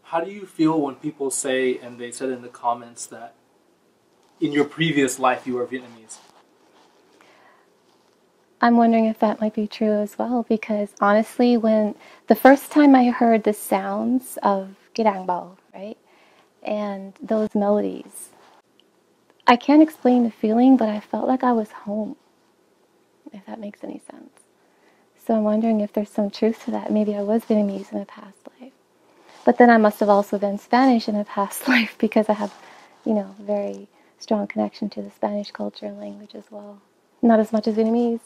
how do you feel when people say, and they said in the comments, that in your previous life you were Vietnamese? I'm wondering if that might be true as well, because honestly, when the first time I heard the sounds of Girang Bao, right, and those melodies, I can't explain the feeling, but I felt like I was home, if that makes any sense. So I'm wondering if there's some truth to that. Maybe I was Vietnamese in a past life. But then I must have also been Spanish in a past life because I have, very strong connection to the Spanish culture and language as well. Not as much as Vietnamese.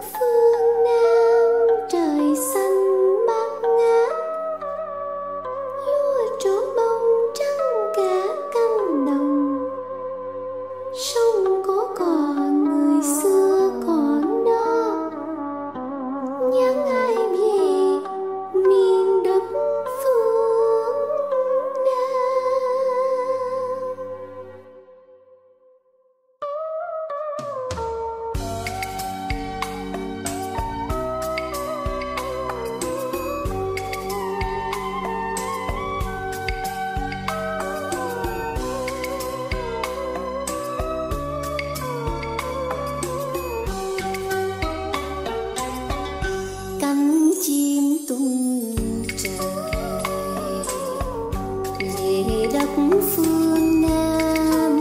phương Nam trời xanh bát ngát, lúa trổ bông trắng cả cánh đồng. Sông có còn người xưa còn đó, nhắn ai về miền đất phương Nam. Cánh chim tung trời về đất phương Nam,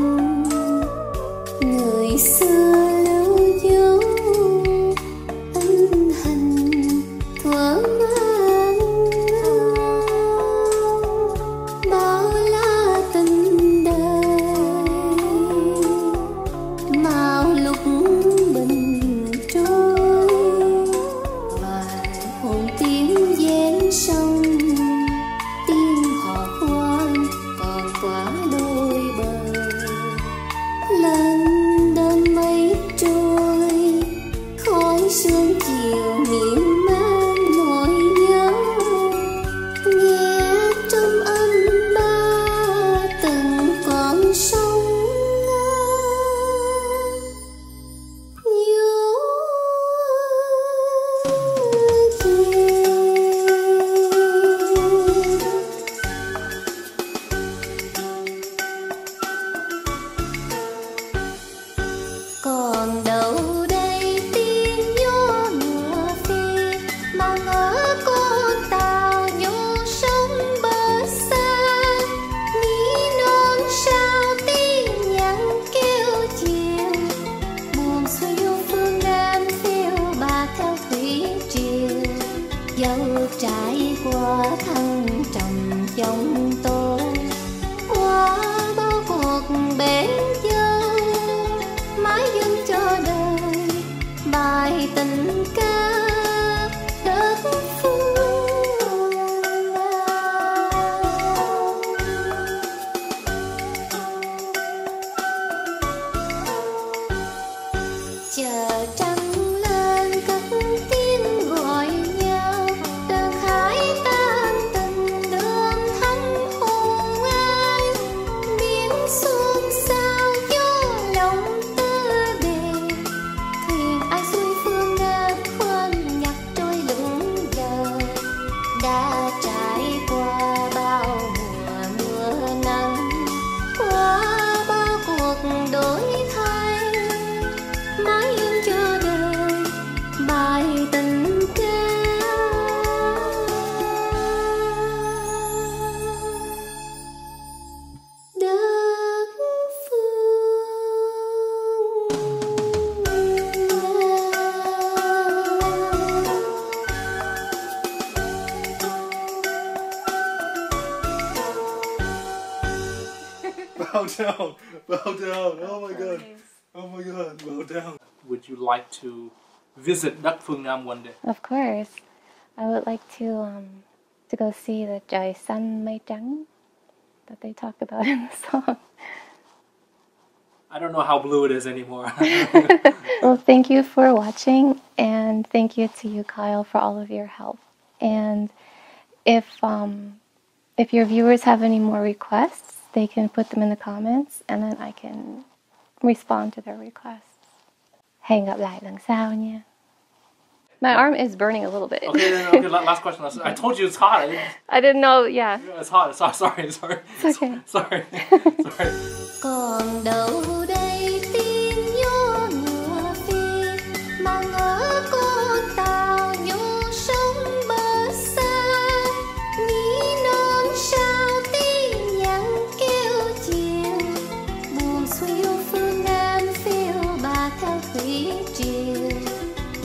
người xưa lưu dấu ân hành thuở mang bao la tình đời, mau lúc bình trôi hồn tiếng giếng sông, tiếng hò khoan còn quá đôi bờ. Lên đêm mây trôi, khói sương chiều miên man nỗi nhớ, nghe trong âm ba từng con sông nhớ về. Còn đâu đây tiếng gió mùa phê, mà ngỡ con tàu vô sông bờ xa. Ní non sao tiếng nhắn kêu chiều, buồn xuôi vô phương Nam phiêu bạc theo thủy triều. Dẫu trải qua thăng trầm dòng tôi, qua bao cuộc bể dâu, mãi dâng cho đời bài tình ca đất phương Nam. Chờ trăng lên cất tiếng gọi nhau, đơn khải tan tình đường thăm hồn ai. Biển xôn xao gió lòng tơ bề, thuyền ai xuôi phương Nam khoan nhặt trôi lững giờ. Đã trải qua bao mùa mưa nắng, qua bao cuộc đổi thay, mãi dâng cho đời bài tình ca đất phương Bow down, bow down. Oh my god, oh my god, bow down. Would you like to visit Dak Phương Nam one day? Of course, I would like to go see the trời xanh mây trắng that they talk about in the song. I don't know how blue it is anymore. Well, thank you for watching, and thank you to you, Kyle, for all of your help. And if your viewers have any more requests, they can put them in the comments, and then I can respond to their requests. Hẹn gặp lại lần sau nha. My arm is burning a little bit. Okay, last question. I told you it's hot. I didn't know, yeah. It's hot. Sorry. It's okay. Sorry. còn đâu đây